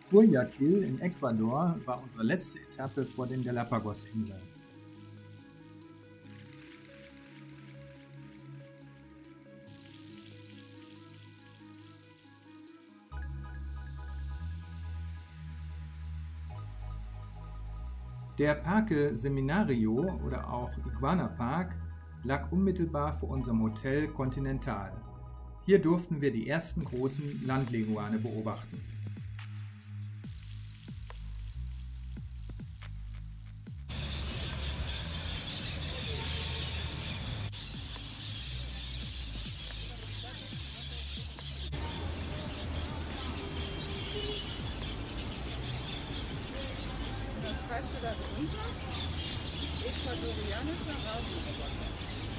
Guayaquil in Ecuador war unsere letzte Etappe vor den Galapagos-Inseln. Der Parque Seminario oder auch Iguana Park lag unmittelbar vor unserem Hotel Continental. Hier durften wir die ersten großen Landleguane beobachten. Was schreibst du da drunter? Ecuadorianischer Rasenroboter.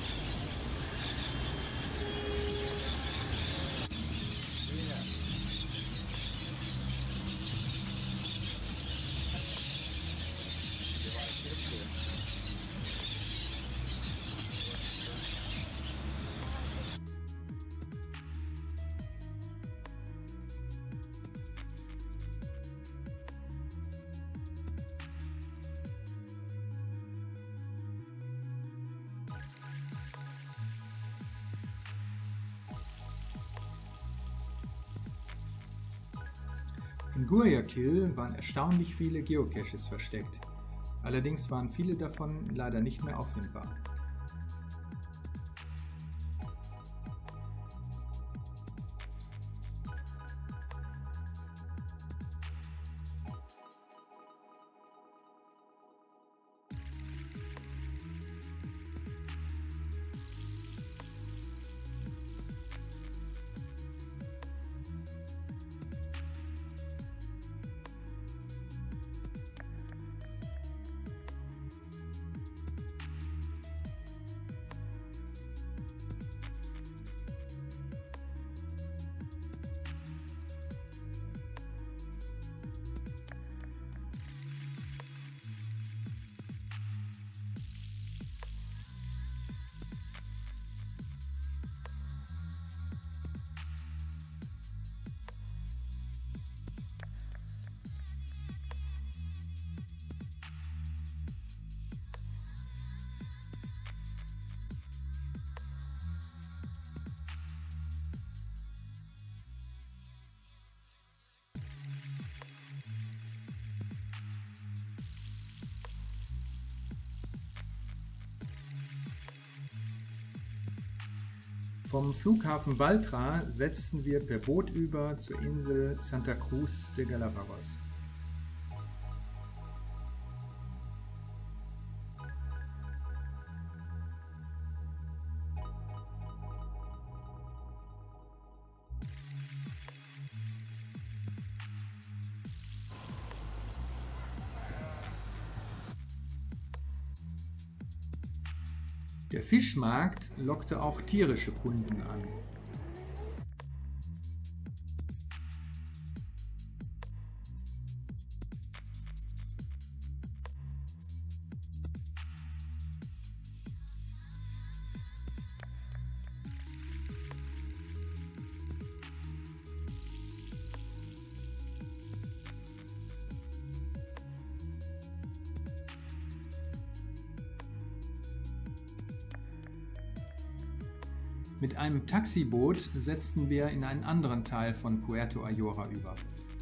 In Guayaquil waren erstaunlich viele Geocaches versteckt. Allerdings waren viele davon leider nicht mehr auffindbar. Vom Flughafen Baltra setzten wir per Boot über zur Insel Santa Cruz de Galápagos. Der Fischmarkt lockte auch tierische Kunden an. Mit einem Taxiboot setzten wir in einen anderen Teil von Puerto Ayora über.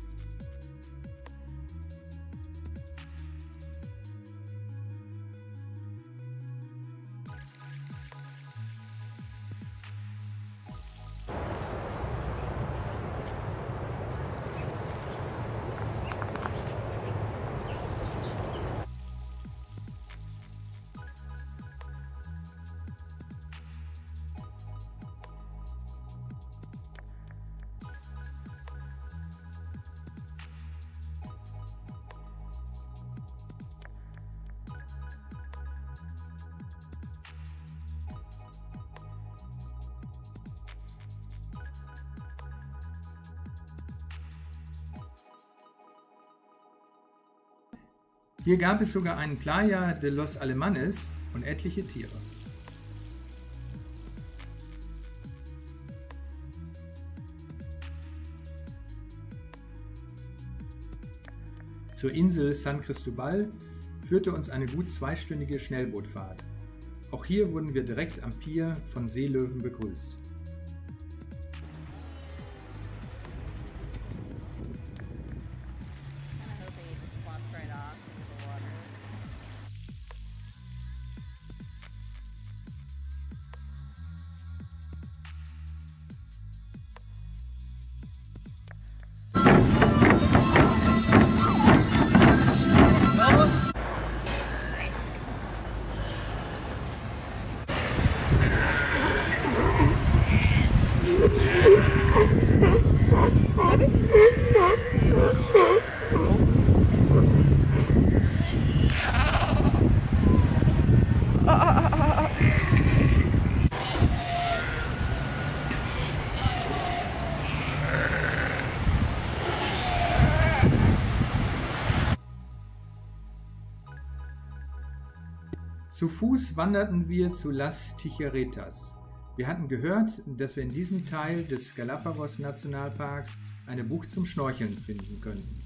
Hier gab es sogar einen Playa de los Alemanes und etliche Tiere. Zur Insel San Cristobal führte uns eine gut zweistündige Schnellbootfahrt. Auch hier wurden wir direkt am Pier von Seelöwen begrüßt. Zu Fuß wanderten wir zu Las Tijeretas. Wir hatten gehört, dass wir in diesem Teil des Galapagos-Nationalparks eine Bucht zum Schnorcheln finden könnten.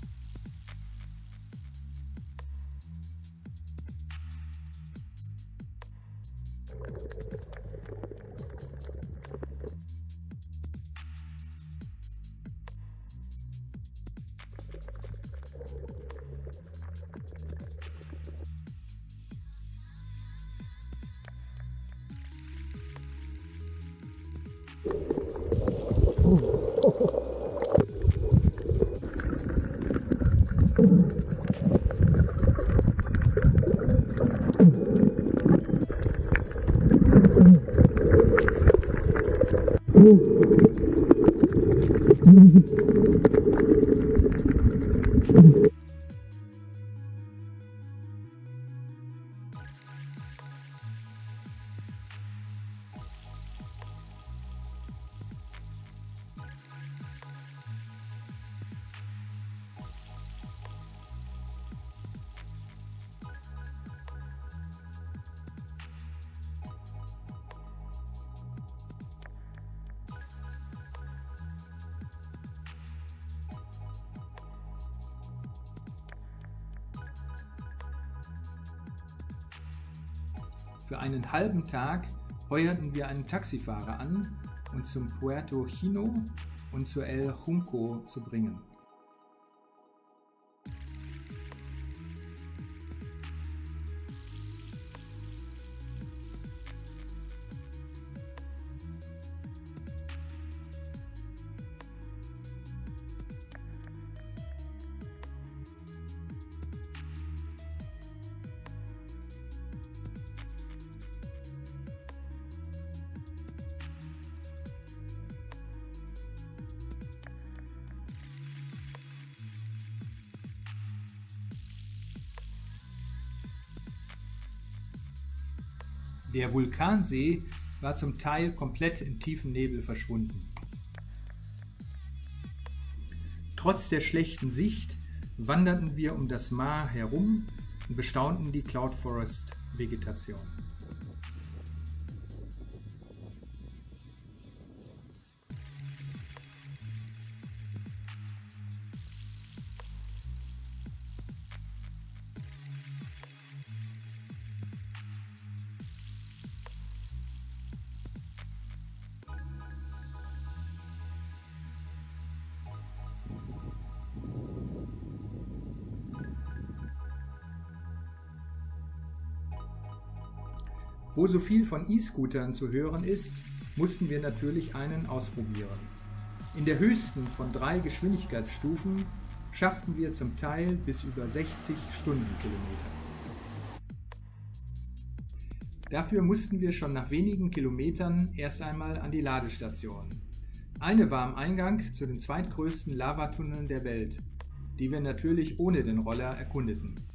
Für einen halben Tag heuerten wir einen Taxifahrer an, uns zum Puerto Chino und zur El Junco zu bringen. Der Vulkansee war zum Teil komplett im tiefen Nebel verschwunden. Trotz der schlechten Sicht wanderten wir um das Maar herum und bestaunten die Cloud Forest Vegetation. Wo so viel von E-Scootern zu hören ist, mussten wir natürlich einen ausprobieren. In der höchsten von 3 Geschwindigkeitsstufen schafften wir zum Teil bis über 60 Stundenkilometer. Dafür mussten wir schon nach wenigen Kilometern erst einmal an die Ladestation. Eine war am Eingang zu den zweitgrößten Lavatunneln der Welt, die wir natürlich ohne den Roller erkundeten.